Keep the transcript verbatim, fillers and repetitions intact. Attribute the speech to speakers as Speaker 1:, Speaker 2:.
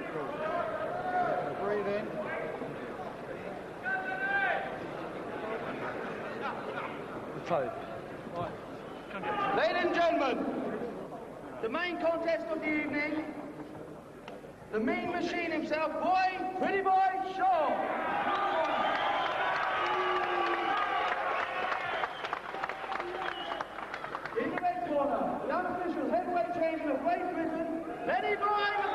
Speaker 1: Breathe in.
Speaker 2: Ladies and gentlemen, the main contest of the evening, the Mean Machine himself, Boy, Pretty Boy, Shaw. In the red corner, the unofficial heavyweight champion of Great Britain, Lenny Boy.